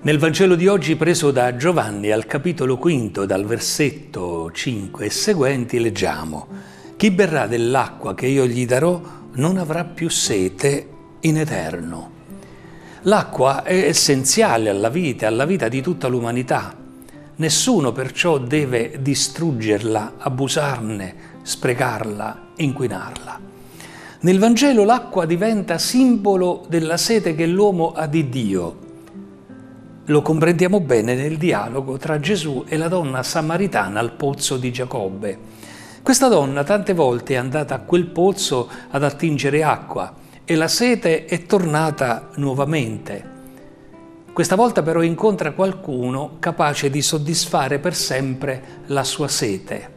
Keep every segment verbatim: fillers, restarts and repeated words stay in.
Nel Vangelo di oggi, preso da Giovanni, al capitolo quinto, dal versetto cinque e seguenti, leggiamo: «Chi berrà dell'acqua che io gli darò non avrà più sete in eterno». L'acqua è essenziale alla vita, alla vita di tutta l'umanità. Nessuno perciò deve distruggerla, abusarne, sprecarla, inquinarla. Nel Vangelo l'acqua diventa simbolo della sete che l'uomo ha di Dio. Lo comprendiamo bene nel dialogo tra Gesù e la donna samaritana al pozzo di Giacobbe. Questa donna tante volte è andata a quel pozzo ad attingere acqua e la sete è tornata nuovamente. Questa volta però incontra qualcuno capace di soddisfare per sempre la sua sete.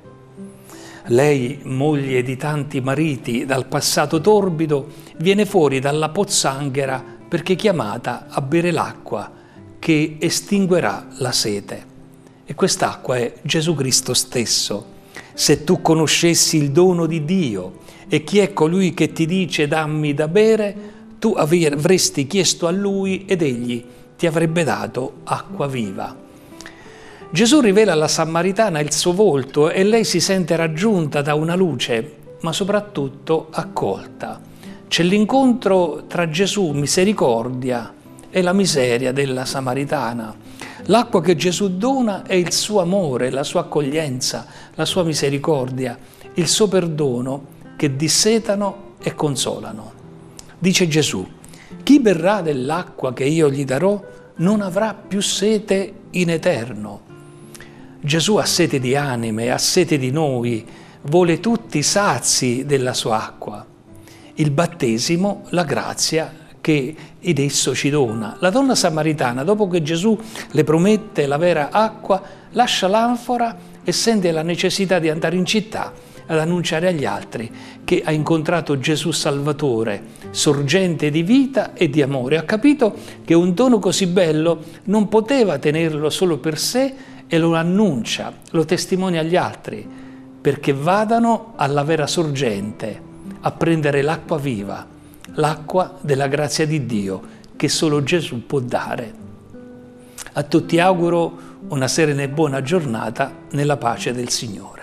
Lei, moglie di tanti mariti dal passato torbido, viene fuori dalla pozzanghera perché chiamata a bere l'acqua che estinguerà la sete. E quest'acqua è Gesù Cristo stesso. Se tu conoscessi il dono di Dio e chi è colui che ti dice dammi da bere, tu avresti chiesto a Lui ed Egli ti avrebbe dato acqua viva. Gesù rivela alla Samaritana il suo volto e lei si sente raggiunta da una luce, ma soprattutto accolta. C'è l'incontro tra Gesù, misericordia, e la miseria della Samaritana. L'acqua che Gesù dona è il suo amore, la sua accoglienza, la sua misericordia, il suo perdono che dissetano e consolano. Dice Gesù: chi berrà dell'acqua che io gli darò non avrà più sete in eterno. Gesù ha sete di anime, ha sete di noi, vuole tutti sazi della sua acqua. Il battesimo, la grazia che ed esso ci dona. La donna samaritana, dopo che Gesù le promette la vera acqua, lascia l'anfora e sente la necessità di andare in città ad annunciare agli altri che ha incontrato Gesù Salvatore, sorgente di vita e di amore. Ha capito che un dono così bello non poteva tenerlo solo per sé e lo annuncia, lo testimonia agli altri, perché vadano alla vera sorgente a prendere l'acqua viva, l'acqua della grazia di Dio che solo Gesù può dare. A tutti auguro una serena e buona giornata nella pace del Signore.